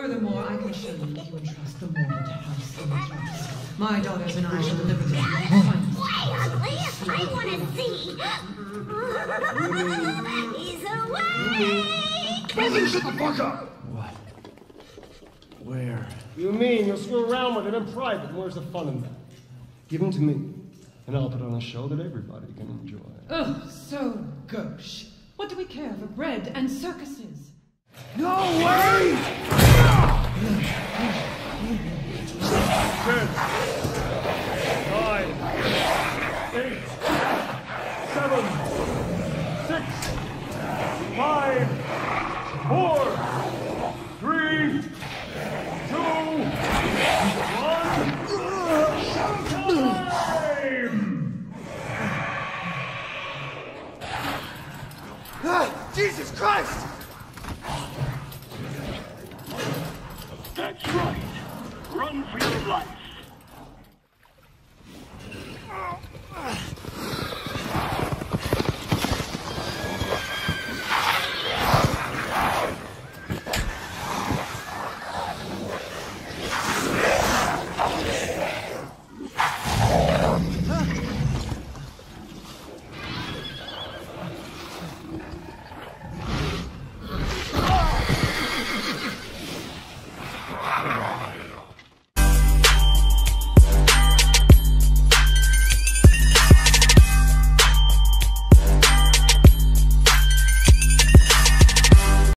Furthermore, I can show you if you entrust the mortal to house in the trust. My daughters and I shall deliver to you. Wait, I want to see. He's awake. Brother, shut the fuck up! What? Where? You mean you'll screw around with him in private? Where's the fun in that? Give him to me, and I'll put on a show that everybody can enjoy. Oh, so gauche. What do we care for bread and circuses? No way! 10, 9, 8, 7, 6, 5, 4, 3, 2, 1, Ah, Jesus Christ! That's right. Run for your life.